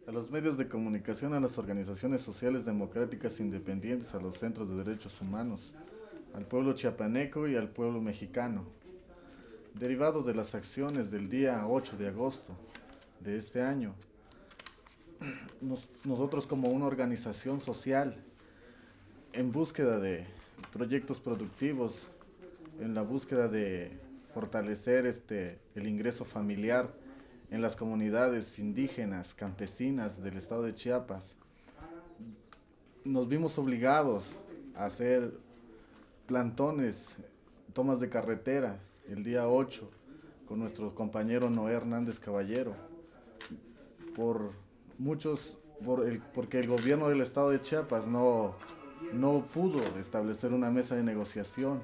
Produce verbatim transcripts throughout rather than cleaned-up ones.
A los medios de comunicación, a las organizaciones sociales democráticas independientes, a los centros de derechos humanos, al pueblo chiapaneco y al pueblo mexicano. Derivado de las acciones del día ocho de agosto de este año, nos- nosotros como una organización social en búsqueda de proyectos productivos, en la búsqueda de fortalecer este, el ingreso familiar en las comunidades indígenas, campesinas del estado de Chiapas, nos vimos obligados a hacer plantones, tomas de carretera el día ocho con nuestro compañero Noé Hernández Caballero, por muchos, por el, porque el gobierno del estado de Chiapas no, no pudo establecer una mesa de negociación.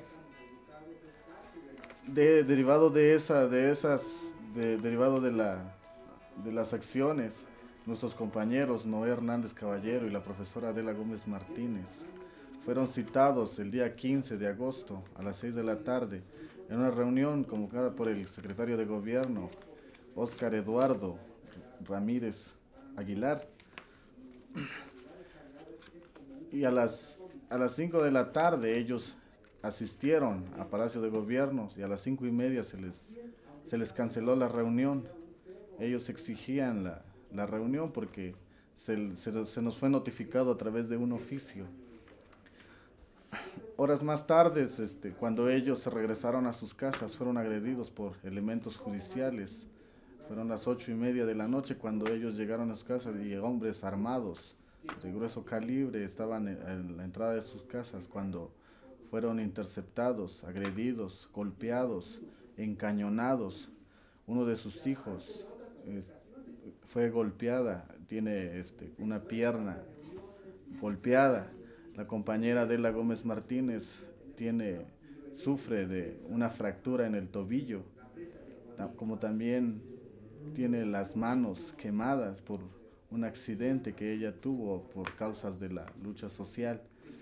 De, derivado de esa, de esas, de, derivado de la, de las acciones, nuestros compañeros Noé Hernández Caballero y la profesora Adela Gómez Martínez fueron citados el día quince de agosto a las seis de la tarde en una reunión convocada por el secretario de gobierno Óscar Eduardo Ramírez Aguilar, y a las, a las cinco de la tarde ellos asistieron a Palacio de Gobierno y a las cinco y media se les, se les canceló la reunión. Ellos exigían la, la reunión porque se, se, se nos fue notificado a través de un oficio. Horas más tarde, este, cuando ellos se regresaron a sus casas, fueron agredidos por elementos judiciales. Fueron las ocho y media de la noche cuando ellos llegaron a sus casas y hombres armados de grueso calibre estaban en, en la entrada de sus casas cuando fueron interceptados, agredidos, golpeados, encañonados. Uno de sus hijos es, fue golpeada, tiene este, una pierna golpeada. La compañera Adela Gómez Martínez tiene, sufre de una fractura en el tobillo, como también tiene las manos quemadas por un accidente que ella tuvo por causas de la lucha social.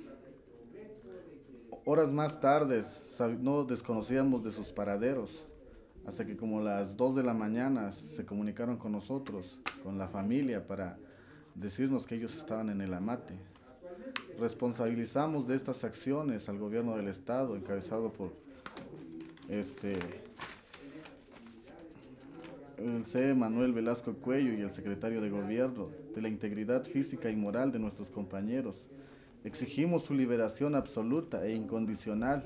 Horas más tarde no desconocíamos de sus paraderos, hasta que como las dos de la mañana se comunicaron con nosotros, con la familia, para decirnos que ellos estaban en el Amate. Responsabilizamos de estas acciones al gobierno del estado, encabezado por este el C. Manuel Velasco Cuello y el secretario de Gobierno, de la integridad física y moral de nuestros compañeros. Exigimos su liberación absoluta e incondicional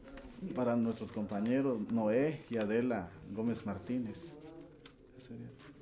para nuestros compañeros Noé y Adela Gómez Martínez.